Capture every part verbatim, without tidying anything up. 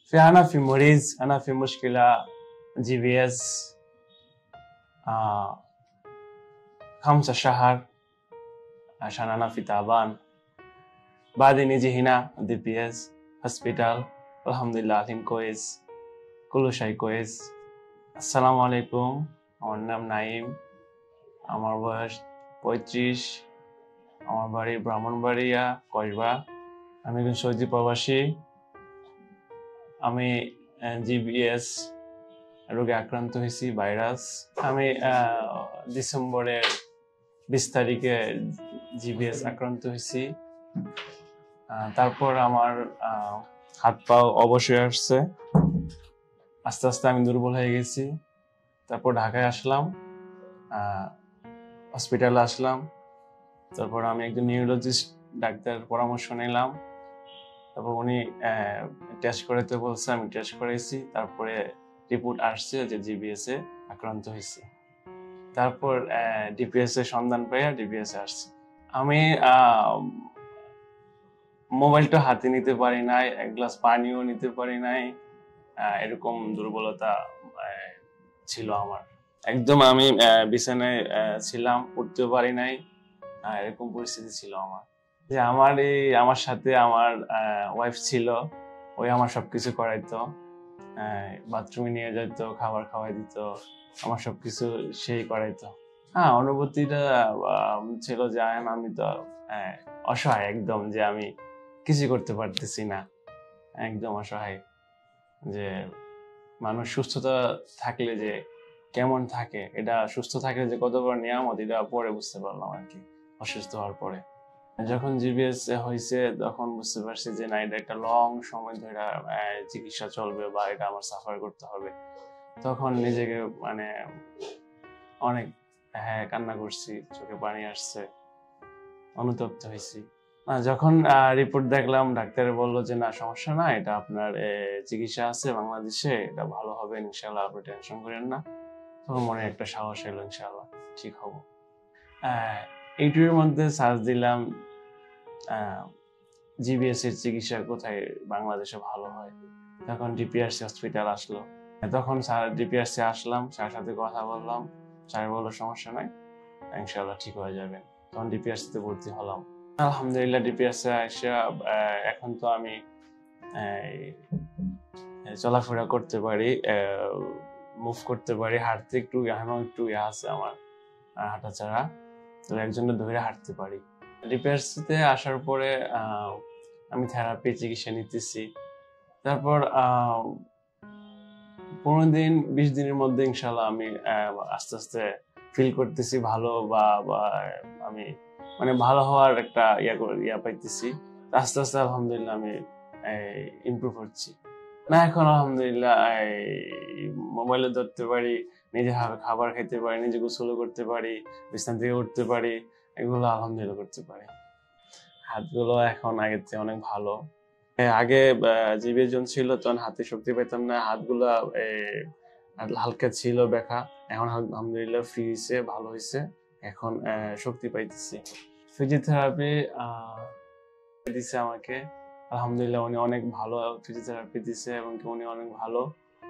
فأنا في مريض أنا في مشكلة جي بي إس آه خمسة شهر عشان أنا في تعبان. بعدين نجي هنا دي بي إس هوسبيتال. الحمد لله الحين كويس، كل شيء كويس. আসসালামু আলাইকুম, আমার নাম নাইম, আমার বয়স পঁয়ত্রিশ, আমার বাড়ি ব্রাহ্মণবাড়িয়া কসবা। আমি একজন সৌদি প্রবাসী। আমি জিবিএস রোগে আক্রান্ত হয়েছি, ভাইরাস। আমি ডিসেম্বরের বিশ তারিখে জিবিএস আক্রান্ত হয়েছি। তারপর আমার হাত পা অবশ্যই আসছে, আস্তে আস্তে আমি দুর্বল হয়ে গেছি। তারপর ঢাকায় আসলাম, হসপিটালে আসলাম। তারপর আমি একজন নিউরোলজিস্ট ডাক্তারের পরামর্শ নিলাম। তারপর উনি টেস্ট করাতে বলছে, আমি টেস্ট করেছি। তারপরে রিপোর্ট আসছে যে জিবিএস এ আক্রান্ত হয়েছি। তারপর ডিপিএস এর সন্ধান পেয়ে ডিপিএস এ আসছে। আমি মোবাইলটা হাতে নিতে পারি নাই, এক গ্লাস পানিও নিতে পারি নাই, এরকম দুর্বলতা ছিল আমার। একদম আমি বিছানায় ছিলাম, উঠতে পারি নাই, এরকম পরিস্থিতি ছিল আমার। যে আমার এই আমার সাথে আমার ওয়াইফ ছিল, ওই আমার সবকিছু করাইতো, বাথরুমে নিয়ে যেত, খাবার খাওয়াই দিত, আমার সবকিছু সেই করাইতো। হ্যাঁ, অনুভূতিটা ছিল যে আমি তো অসহায় একদম, যে আমি কিছু করতে পারতেছি না, একদম অসহায়। যে মানুষ সুস্থতা থাকলে যে কেমন থাকে, এটা সুস্থ থাকলে যে কত বড় নিয়ামত, এটা পরে বুঝতে পারলাম আর কি, অসুস্থ হওয়ার পরে। যখন জিবিএস হয়েছে তখন বুঝতে পারছি যে না, এটা একটা লং সময় ধরে চিকিৎসা চলবে বা এটা আমার সাফার করতে হবে। তখন নিজেকে মানে অনেক হ্যাঁ কান্না করছি, চোখে পানি আসছে, অনুতপ্ত হয়েছি। যখন রিপোর্ট দেখলাম, ডাক্তার বললো যে না, সমস্যা না, এটা আপনার চিকিৎসা আছে বাংলাদেশে, এটা ভালো হবে ইনশাল্লাহ, আপনি টেনশন করেন না। তখন মনে একটা সাহস এলো, ইনশাল্লাহ ঠিক হবো। এইটুর মধ্যে সার্চ দিলাম জিবিএস এর চিকিৎসা কোথায় বাংলাদেশে ভালো হয়। তখন ডিপিআরসি হসপিটাল আসলো। তখন স্যার ডিপিআরসি আসলাম, স্যার সাথে কথা বললাম। স্যার বললো সমস্যা নাই, ইনশাল্লাহ ঠিক হয়ে যাবেন। তখন ডিপিআরসি তে ভর্তি হলাম। আলহামদুলিল্লাহ ডিপিআরসি এসে এখন তো আমি চলাফেরা করতে পারি, মুভ করতে পারি, হাঁটতে একটু এখনো একটু ইয়ে আছে আমার হাঁটা ছাড়া, তো একজনের ধরে হাঁটতে পারি। ডিপিআরসি তে আসার পরে আমি থেরাপি চিকিৎসা নিতেছি। তারপর পনেরো দিন বিশ দিনের মধ্যে ইনশাল্লাহ আমি আস্তে আস্তে ফিল করতেছি ভালো, বা আমি মানে ভালো হওয়ার একটা ইয়া ইয়া পাইতেছি। আস্তে আস্তে আলহামদুলিল্লাহ আমি ইমপ্রুভ হচ্ছি। না এখন আলহামদুলিল্লাহ মোবাইলে ধরতে পারি, নিজে খাবার খাইতে পারি, নিজে গোসল করতে পারি, বিছানা থেকে উঠতে পারি, এগুলো আলহামদুলিল্লাহ করতে পারি। হাতগুলো এখন আগের চেয়ে অনেক ভালো। আগে জিবিএস যখন ছিল তখন হাতে শক্তি পেতাম না, হাতগুলো হালকা ছিল ব্যথা। এখন আলহামদুলিল্লাহ ফ্রি হয়েছে, ভালো হয়েছে, এখন শক্তি পাইতেছি। ফিজিওথেরাপি দিছে আমাকে, আলহামদুলিল্লাহ উনি অনেক ভালো ফিজিওথেরাপি দিছে, এবং উনি অনেক ভালো।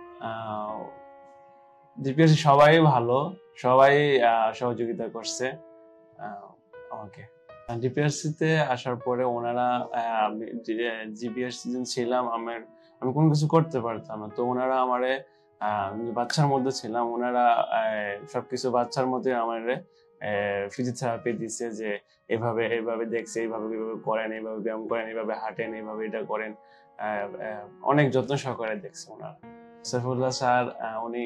জিপিএস সবাই ভালো, সবাই সহযোগিতা করছে আমাকে। ডিপিআরসি তে আসার পরে ওনারা জিবিএস ছিলাম, আমার আমি কোনো কিছু করতে পারতাম না, তো ওনারা আমারে বাচ্চার মধ্যে ছিলাম, ওনারা সবকিছু বাচ্চার মধ্যে আমারে ফিজিওথেরাপি দিছে, যে এভাবে এভাবে দেখছে, এইভাবে এইভাবে করেন, এইভাবে ব্যায়াম করেন, এইভাবে হাঁটেন, এইভাবে এটা করেন, অনেক যত্ন সহকারে দেখছে ওনারা। সাইফুল্লাহ স্যার উনি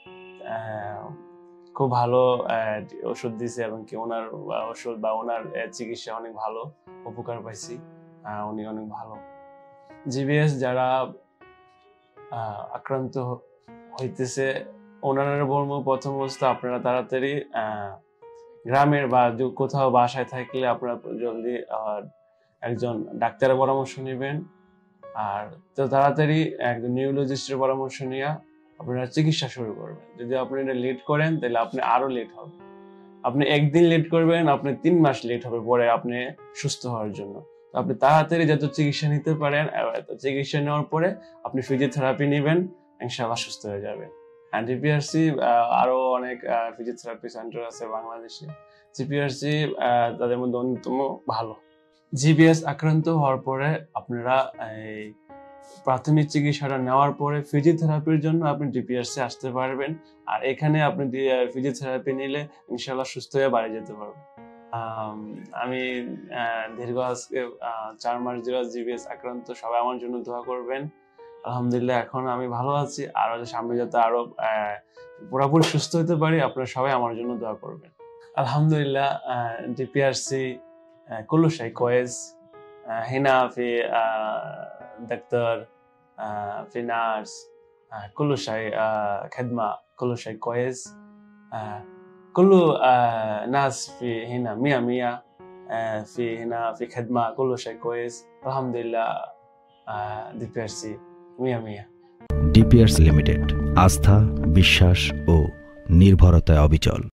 খুব ভালো ওষুধ দিছে, এবং কি ওনার ওষুধ বা ওনার চিকিৎসা অনেক ভালো, উপকার পাইছি, উনি অনেক ভালো। জিবিএস যারা আক্রান্ত হইতেছে ওনারা বলবো, প্রথম অবস্থা আপনারা তাড়াতাড়ি গ্রামের বা কোথাও বাসায় থাকলে আপনারা জলদি একজন ডাক্তারের পরামর্শ নেবেন, আর তো তাড়াতাড়ি একজন নিউরোলজিস্টের পরামর্শ নিয়ে আপনারা চিকিৎসা শুরু করবেন। যদি আপনি এটা লেট করেন তাহলে আপনি আরো লেট হবে। আপনি একদিন লেট করবেন, আপনি তিন মাস লেট হবে পরে আপনি সুস্থ হওয়ার জন্য। তো আপনি তাড়াতাড়ি যত চিকিৎসা নিতে পারেন, এত চিকিৎসা নেওয়ার পরে আপনি ফিজিওথেরাপি নেবেন, ইনশাআল্লাহ সুস্থ হয়ে যাবেন। অ্যান্ড জিপিআরসি আরো অনেক ফিজিওথেরাপি সেন্টার আছে বাংলাদেশে। জিপিআরসি তাদের মধ্যে অন্যতম ভালো। জিবিএস আক্রান্ত হওয়ার পরে আপনারা এই প্রাথমিক চিকিৎসাটা নেওয়ার পরে ফিজিওথেরাপির জন্য আপনি জিপিআরসি আসতে পারবেন। আর এখানে আপনি ফিজিওথেরাপি নিলে ইনশাআল্লাহ সুস্থ হয়ে বাড়ি যেতে পারবেন। আমি দীর্ঘ আজকে চার মাস ধরে জিবিএস আক্রান্ত, সবাই আমার জন্য দোয়া করবেন। আলহামদুলিল্লাহ এখন আমি ভালো আছি, আর সামনে যাতে আরো পুরোপুরি সুস্থ হতে পারি, আপনারা সবাই আমার জন্য দোয়া করবেন। আলহামদুলিল্লাহ জিপিআরসি كله شيء كويس. هنا في دكتور، في ناس، كل شيء خدمة، كل شيء كويس. كل ناس في هنا مية مية، في هنا في خدمة كل شيء كويس الحمد لله. ডিপিআরসি মিয়া মিয়া। ডিপিআরসি লিমিটেড, আস্থা, বিশ্বাস ও নির্ভরতায় অবিচল।